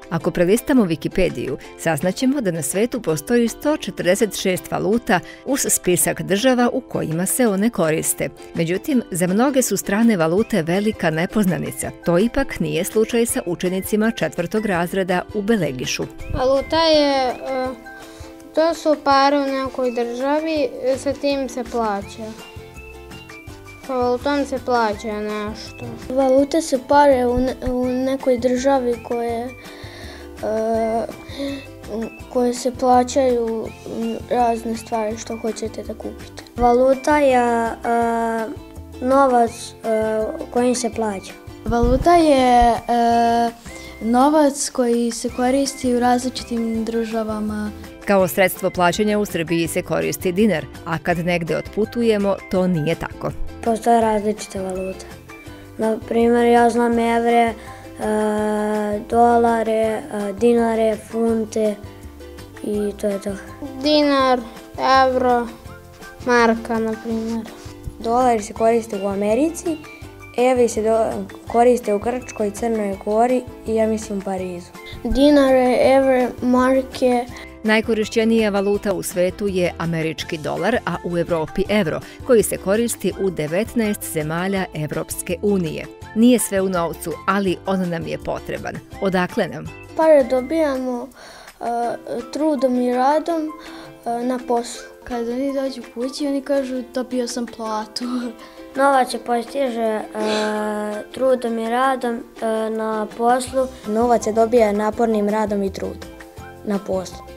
Ako prelistamo Wikipediju, saznaćemo da na svetu postoji 146 valuta uz spisak država u kojima se one koriste. Međutim, za mnoge su strane valute velika nepoznanica. To ipak nije slučaj sa učenicima 4. razreda u Belegišu. Valuta je, to su pare u nekoj državi, sa tim se plaća. Sa valutom se plaća nešto. Valute su pare u nekoj državi koje se plaćaju razne stvari što hoćete da kupite. Valuta je novac kojim se plaća. Valuta je novac koji se koristi u različitim državama. Kao sredstvo plaćanja u Srbiji se koristi dinar, a kad negde otputujemo, to nije tako. Postoje različite valute. Na primjer, ja znam evre, dolare, dinare, funte i to je to. Dinar, evro, marka, na primjer. Dolari se koriste u Americi, evri se koriste u Grčkoj, Crnoj Gori i ja mislim u Parizu. Dinare, evre, marke. Najkorišćenija valuta u svetu je američki dolar, a u Evropi evro, koji se koristi u 19 zemalja Evropske unije. Nije sve u novcu, ali on nam je potreban. Odakle nam? Pare dobijamo trudom i radom na poslu. Kada oni dođu kući, oni kažu dobio sam platu. Novac se postiže trudom i radom na poslu. Novac se dobija napornim radom i trudom na poslu.